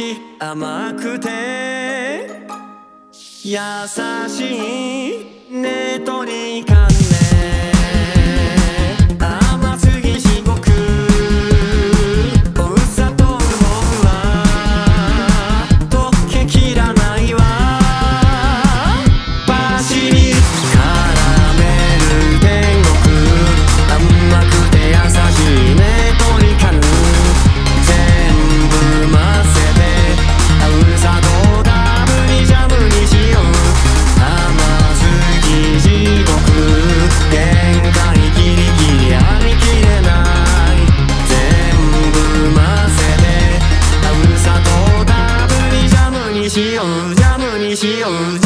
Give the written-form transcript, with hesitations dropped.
し甘くて優しいねとにかんね甘すぎしごくお砂糖の僕は溶けきらないわパシリカラメル天国甘くて優しいねとにかん全部混ぜてウサとダブにジャムにしよう甘すぎ地獄限界ギリギリありきれない全部混ぜてウサとダブにジャムにしようジャムにしよう